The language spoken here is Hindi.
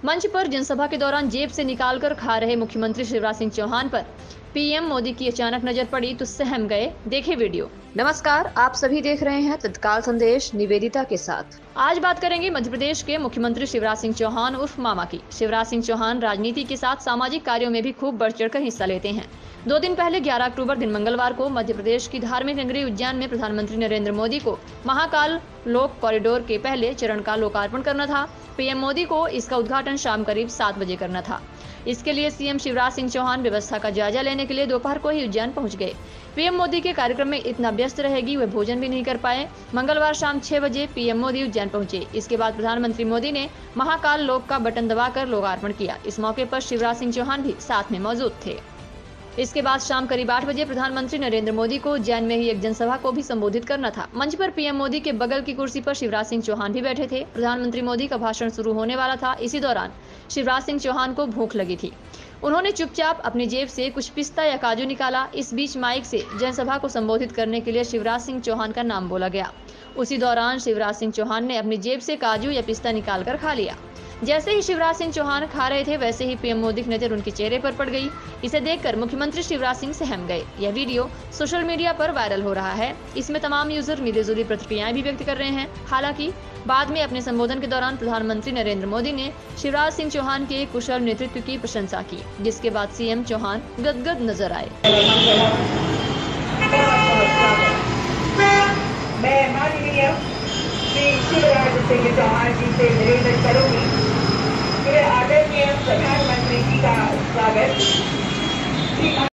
मंच पर जनसभा के दौरान जेब से निकालकर खा रहे मुख्यमंत्री शिवराज सिंह चौहान पर पीएम मोदी की अचानक नजर पड़ी तो सहम गए। देखे वीडियो। नमस्कार, आप सभी देख रहे हैं तत्काल संदेश निवेदिता के साथ। आज बात करेंगे मध्य प्रदेश के मुख्यमंत्री शिवराज सिंह चौहान उर्फ मामा की। शिवराज सिंह चौहान राजनीति के साथ सामाजिक कार्यों में भी खूब बढ़ चढ़कर हिस्सा लेते हैं। 2 दिन पहले 11 अक्टूबर दिन मंगलवार को मध्य प्रदेश की धार्मिक नगरी उज्जैन में प्रधानमंत्री नरेंद्र मोदी को महाकाल लोक कॉरिडोर के पहले चरण का लोकार्पण करना था। पीएम मोदी को इसका उद्घाटन शाम करीब 7 बजे करना था। इसके लिए सीएम शिवराज सिंह चौहान व्यवस्था का जायजा लेने के लिए दोपहर को ही उज्जैन पहुंच गए। पीएम मोदी के कार्यक्रम में इतना व्यस्त रहेगी वे भोजन भी नहीं कर पाए। मंगलवार शाम 6 बजे पीएम मोदी उज्जैन पहुंचे। इसके बाद प्रधानमंत्री मोदी ने महाकाल लोक का बटन दबाकर लोकार्पण किया। इस मौके पर शिवराज सिंह चौहान भी साथ में मौजूद थे। इसके बाद शाम करीब 8 बजे प्रधानमंत्री नरेंद्र मोदी को उज्जैन में ही एक जनसभा को भी संबोधित करना था। मंच पर पीएम मोदी के बगल की कुर्सी पर शिवराज सिंह चौहान भी बैठे थे। प्रधानमंत्री मोदी का भाषण शुरू होने वाला था। इसी दौरान शिवराज सिंह चौहान को भूख लगी थी। उन्होंने चुपचाप अपनी जेब से कुछ पिस्ता या काजू निकाला। इस बीच माइक से जनसभा को संबोधित करने के लिए शिवराज सिंह चौहान का नाम बोला गया। उसी दौरान शिवराज सिंह चौहान ने अपनी जेब से काजू या पिस्ता निकालकर खा लिया। जैसे ही शिवराज सिंह चौहान खा रहे थे वैसे ही पीएम मोदी की नजर उनके चेहरे पर पड़ गई। इसे देखकर मुख्यमंत्री शिवराज सिंह सहम गए। यह वीडियो सोशल मीडिया पर वायरल हो रहा है। इसमें तमाम यूजर मिलीजुली प्रतिक्रियाएं भी व्यक्त कर रहे हैं। हालांकि बाद में अपने संबोधन के दौरान प्रधानमंत्री नरेंद्र मोदी ने शिवराज सिंह चौहान के कुशल नेतृत्व की प्रशंसा की, जिसके बाद सीएम चौहान गदगद नजर आए। मैं माननीय श्री शिवराज सिंह चौहान जी से निवेदन करूंगी कि आदरणीय प्रधानमंत्री जी का स्वागत